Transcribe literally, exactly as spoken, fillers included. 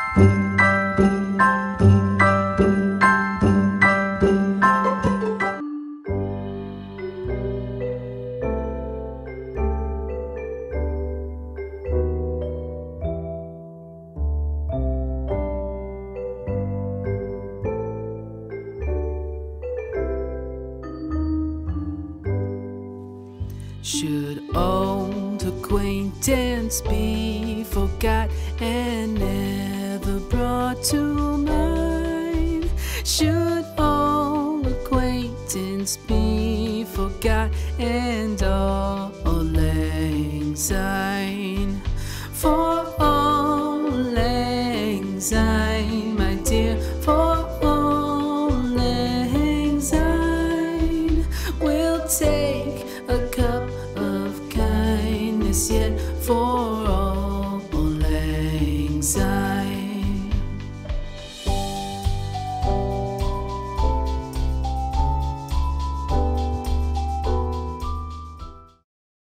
Should old acquaintance be forgot and never brought to mind? Should old acquaintance be forgot and all lang syne? For all lang syne.